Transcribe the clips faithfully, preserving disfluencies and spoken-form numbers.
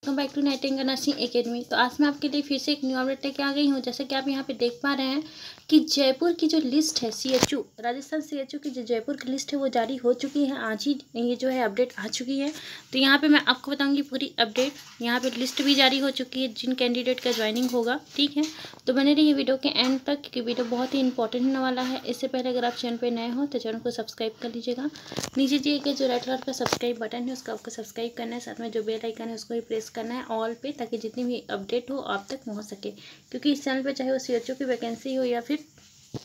Welcome back to Nightingale nursing academy. तो आज मैं आपके लिए फिर से एक न्यू अपडेट लेके आ गई हूँ। जैसे कि आप यहाँ पे देख पा रहे हैं कि जयपुर की जो लिस्ट है सीएचओ राजस्थान सीएचओ की जो जयपुर की लिस्ट है वो जारी हो चुकी है। आज ही ये जो है अपडेट आ चुकी है। तो यहाँ पे मैं आपको बताऊँगी पूरी अपडेट। यहाँ पे लिस्ट भी जारी हो चुकी है जिन कैंडिडेट का ज्वाइनिंग होगा। ठीक है, तो बने रहिए वीडियो के एंड तक क्योंकि वीडियो बहुत ही इंपॉर्टेंट होने वाला है। इससे पहले अगर आप चैनल पर नए हो तो चैनल को सब्सक्राइब कर लीजिएगा। नीचे दिए गए जो रेड कलर का सब्सक्राइब बटन है उसका आपको सब्सक्राइब करना है, साथ में जो बेल आइकन है उसको भी प्रेस करना है ऑल पे, ताकि जितनी भी अपडेट हो आप तक पहुंच सके। क्योंकि इस चैनल पे चाहे वो सीएचओ की वैकेंसी हो या फिर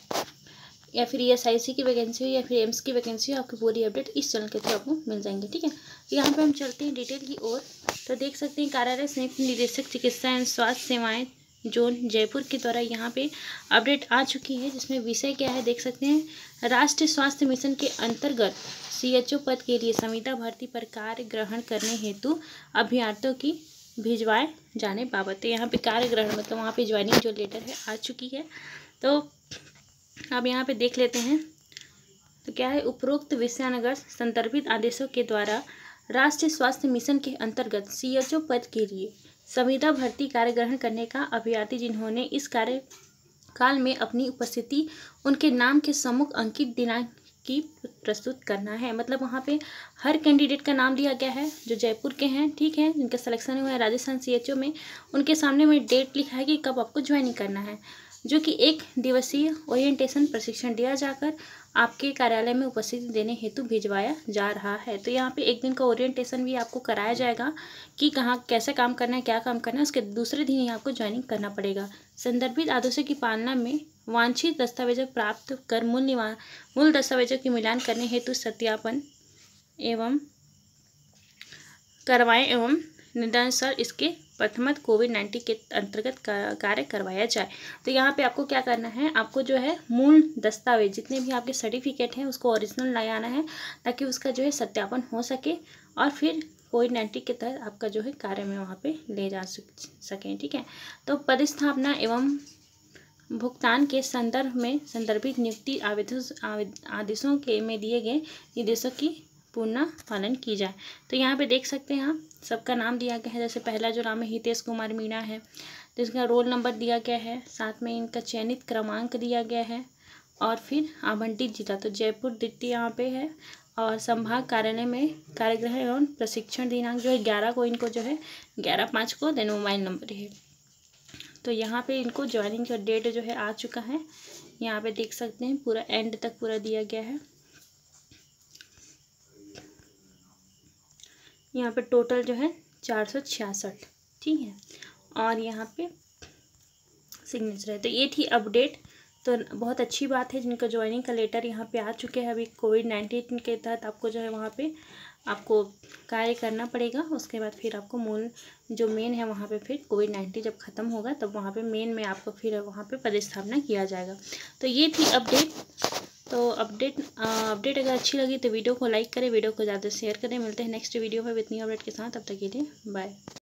या फिर ईएसआईसी की वैकेंसी हो या फिर एम्स की वैकेंसी हो, आपकी पूरी अपडेट इस चैनल के थ्रू आपको मिल जाएंगे। ठीक है, तो यहाँ पे हम चलते हैं डिटेल की ओर। तो देख सकते हैं कार्यालय संयुक्त निदेशक चिकित्सा एवं स्वास्थ्य सेवाएं जोन जयपुर के द्वारा यहाँ पे अपडेट आ चुकी है, जिसमें विषय क्या है देख सकते हैं। राष्ट्रीय स्वास्थ्य मिशन के अंतर्गत सीएचओ पद के लिए संविदा भर्ती पर कार्य ग्रहण करने हेतु अभ्यर्थियों की भिजवाए जाने बाबत। तो यहाँ पे कार्य ग्रहण मतलब वहाँ पे ज्वाइनिंग जो लेटर है आ चुकी है। तो अब यहाँ पे देख लेते हैं तो क्या है। उपरोक्त विषयानुसार संदर्भित आदेशों के द्वारा राष्ट्रीय स्वास्थ्य मिशन के अंतर्गत सीएचओ पद के लिए संविदा भर्ती कार्य ग्रहण करने का अभ्यर्थी जिन्होंने इस कार्य काल में अपनी उपस्थिति उनके नाम के सम्मुख अंकित दिनांक की प्रस्तुत करना है। मतलब वहाँ पे हर कैंडिडेट का नाम दिया गया है जो जयपुर के हैं, ठीक है, जिनका सिलेक्शन हुआ है राजस्थान सीएचओ में। उनके सामने में डेट लिखा है कि कब आपको ज्वाइनिंग करना है, जो कि एक दिवसीय ओरिएंटेशन प्रशिक्षण दिया जाकर आपके कार्यालय में उपस्थिति देने हेतु भिजवाया जा रहा है। तो यहाँ पे एक दिन का ओरिएंटेशन भी आपको कराया जाएगा कि कहाँ कैसे काम करना है, क्या काम करना है। उसके दूसरे दिन ही आपको ज्वाइनिंग करना पड़ेगा। संदर्भित आदेशों की पालना में वांछित दस्तावेजों प्राप्त कर मूल निवा मूल दस्तावेजों की मिलान करने हेतु सत्यापन एवं करवाएं एवं निदानुसार इसके प्रथमत कोविड नाइन्टीन के अंतर्गत कार्य करवाया जाए। तो यहाँ पे आपको क्या करना है, आपको जो है मूल दस्तावेज जितने भी आपके सर्टिफिकेट हैं उसको ओरिजिनल ले आना है, ताकि उसका जो है सत्यापन हो सके और फिर कोविड नाइन्टीन के तहत आपका जो है कार्य में वहाँ पे ले जा सकें। ठीक है, तो पदस्थापना एवं भुगतान के संदर्भ में संदर्भित नियुक्ति आवेदन आदेशों के में दिए गए निर्देशों की पूर्ण पालन की जाए। तो यहाँ पे देख सकते हैं आप सबका नाम दिया गया है। जैसे पहला जो नाम है हितेश कुमार मीणा है, तो इसका रोल नंबर दिया गया है, साथ में इनका चयनित क्रमांक दिया गया है और फिर आवंटित जिला तो जयपुर द्वितीय यहाँ पे है। और संभाग कार्यालय में कार्यग्रह एवं प्रशिक्षण दिनांक जो है ग्यारह को इनको जो है ग्यारह पाँच को देन मोबाइल नंबर है। तो यहाँ पे इनको ज्वाइनिंग का डेट जो है आ चुका है। यहाँ पे देख सकते हैं पूरा एंड तक पूरा दिया गया है। यहाँ पे टोटल जो है चार सौ छियासठ, ठीक है, और यहाँ पे सिग्नेचर है। तो ये थी अपडेट। तो बहुत अच्छी बात है जिनका ज्वाइनिंग का लेटर यहाँ पे आ चुके हैं। अभी कोविड नाइन्टीन के तहत आपको जो है वहाँ पे आपको कार्य करना पड़ेगा। उसके बाद फिर आपको मूल जो मेन है वहाँ पे फिर कोविड नाइन्टीन जब ख़त्म होगा तब वहाँ पे मेन में आपको फिर वहाँ पे पदस्थापना किया जाएगा। तो ये थी अपडेट। तो अपडेट अपडेट अगर अच्छी लगी तो वीडियो को लाइक करें, वीडियो को ज़्यादा शेयर करें। मिलते हैं नेक्स्ट वीडियो में विथ न्यू अपडेट के साथ। तब तक के लिए बाय।